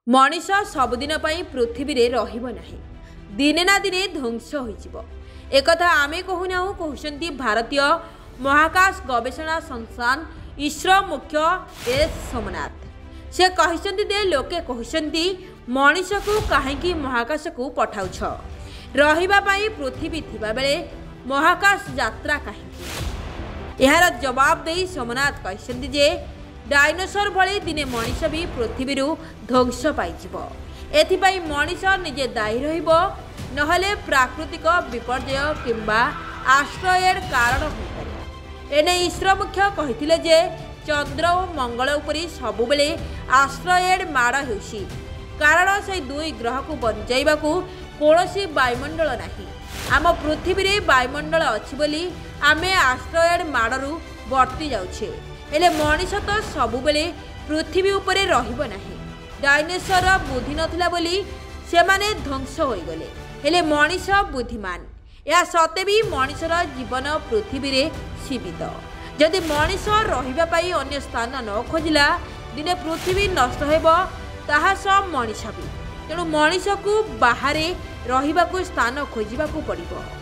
मनीष सबुदिन पृथ्वी रे रहिबो नाही, दिने ना दिने ध्वंस होइजिबो। एकथा आमे कहूना कहते भारतीय महाकाश गवेषणा संस्थान इसरो मुख्य एस सोमनाथ। से कहते लोके कहते मनीष को कहीं महाकाश को पठाउछ रहिबा पई पृथ्वी थिबा बेले महाकाश यात्रा कहीं। यार जवाब दे सोमनाथ कहते जे डायनोसर भली दिने मनीष भी पृथ्वी ध्वंस पाइजिब। एथिपाई मनीष निजे दायी रहिबो, नहले प्राकृतिक विपर्यय किंबा आश्रयर कारण होइपारे। एने इसरो मुख्य कहिथिले जे चंद्र और मंगल उपरि सबुबेले आश्रयर माड़ हेउछि, कारण से दुई ग्रह को बंचाइबाकू कोनोसी वायुमंडल नाही। आम पृथ्वी रे वायुमंडल अछि बोली आमे आश्रयर माड़रू बर्ती जाउछे, हेले मनीष तो सबुबेले पृथ्वी उपरे रहिबो नाही। डायनोसर बुद्धि नथिला बोली से माने ध्वंस होइगले, हेले मनीष बुद्धिमान। या सते भी मनीषर जीवन पृथ्वी रे सीमित। जदि मनीष रहिबा पई अन्य स्थान न खोजिला दिने पृथ्वी नष्ट हेबो, ताहा सब मनीष भी। तेणु मनीष को बाहरे रहिबाकू स्थान खोजिबाकू पड़िबो।